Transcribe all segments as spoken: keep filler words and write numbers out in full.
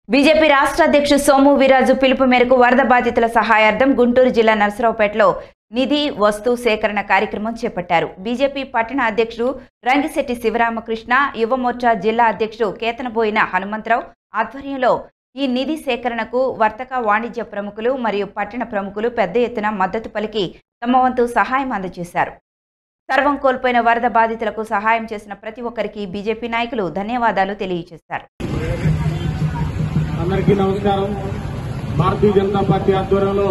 BJP రాష్ట్ర అధ్యక్షుడు సోము వీర్రాజు పిలుపు మేరకు వరద బాధితుల సహాయార్థం గుంటూరు జిల్లా నర్సరావుపేటలో నిధి వస్తు సేకరణ కార్యక్రమం చేపట్టారు. బీజేపీ పట్టణ అధ్యక్షుడు రంగిశెట్టి శివరామకృష్ణ, యువమోర్చా జిల్లా అధ్యక్షుడు కేతనబోయిన హనుమంతరావు ఆధ్వర్యంలో ఈ నిధి సేకరణకు వర్తక వాణిజ్య ప్రముఖులు మరియు పట్టణ ప్రముఖులు పెద్ద ఎత్తున మద్దతు పలికి తమ వంతు సహాయం అందజేశారు. సర్వం కోల్పోయిన వరద బాధితులకు సహాయం చేసిన ప్రతి ఒక్కరికి బీజేపీ నాయకులు ధన్యవాదాలు తెలియజేశారు. అందరికీ నమస్కారం. భారతీయ జనతా పార్టీ ఆధ్వర్యంలో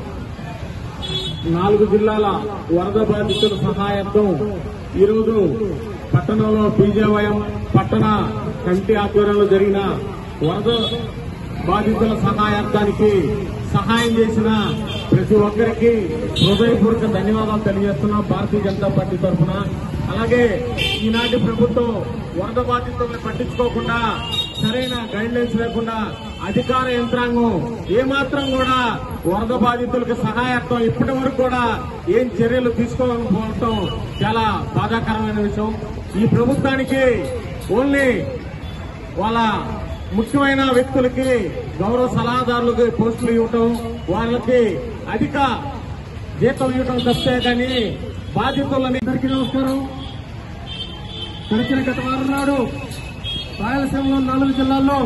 నాలుగు జిల్లాల వరద బాధితుల సహాయార్థం ఈరోజు పట్టణంలో బీజేవైఎం పట్టణ కమిటీ ఆధ్వర్యంలో జరిగిన వరద బాధితుల సహాయార్థానికి సహాయం చేసిన ప్రతి ఒక్కరికి హృదయపూర్వక ధన్యవాదాలు తెలియజేస్తున్నాం భారతీయ జనతా పార్టీ తరఫున. అలాగే ఈనాటి ప్రభుత్వం వరద బాధితులను పట్టించుకోకుండా, సరైన గైడ్ లైన్స్ లేకుండా అధికార యంత్రాంగం ఏమాత్రం కూడా వరద బాధితులకు సహాయార్థం ఇప్పటి వరకు కూడా ఏం చర్యలు తీసుకోకపోవడం చాలా బాధాకరమైన విషయం. ఈ ప్రభుత్వానికి ఓన్లీ వాళ్ళ ముఖ్యమైన వ్యక్తులకి గౌరవ సలహాదారులకి పోస్టులు ఇవ్వటం, వాళ్ళకి అధిక జీతం ఇవ్వటం తప్పే కానీ బాధితులని. అందరికీ నమస్కారం. గడిచిన గత వారం నాడు రాయలసీమలో నాలుగు జిల్లాల్లో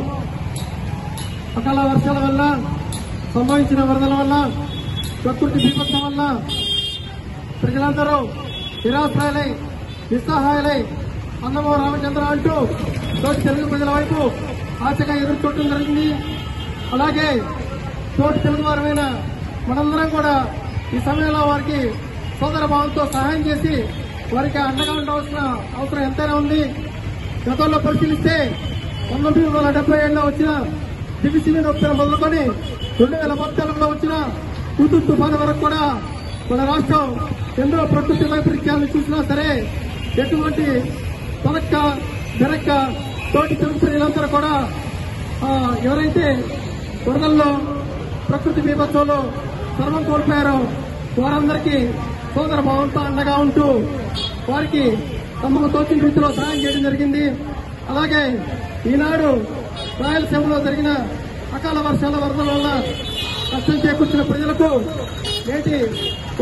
అకాల వర్షాల వల్ల సంభవించిన వరదల వల్ల, ప్రకృతి విపత్తుల వల్ల ప్రజలందరూ నిరాశ్రయులై నిస్సహాయులై అన్నమో రామచంద్ర అంటూ తోటి తెలుగు ప్రజల వైపు ఆశగా ఎదుర్కొంటూ జరిగింది. అలాగే తోటి తెలుగు వారమైన మనందరం కూడా ఈ సమయంలో వారికి సోదర భావంతో సహాయం చేసి వారికి అండగా ఉండవలసిన అవసరం ఎంతైనా ఉంది. గతంలో పరిశీలిస్తే పంతొమ్మిది వందల డెబ్బై ఏడులో వచ్చిన దివిసిని నొప్పిన మొదలుకొని రెండు వేల పద్నాలుగులో వచ్చిన హుద్ తుఫాను వరకు కూడా మన రాష్ట్రం ఎన్నో ప్రకృతి వైపరీత్యాలను చూసినా సరే ఎటువంటి తొలక్క వెనక్క తోటి తెలుగు ప్రజలందరూ కూడా ఎవరైతే వరదల్లో ప్రకృతి విపత్తులో సర్వం కోల్పోయారో వారందరికీ సోదర భావంతో అండగా ఉంటూ వారికి తమకు తోచిన రీతిలో సహాయం చేయడం జరిగింది. అలాగే ఈనాడు రాయలసీమలో జరిగిన అకాల వర్షాల వరదల వల్ల కష్టం చేకూర్చిన ప్రజలకు నేటి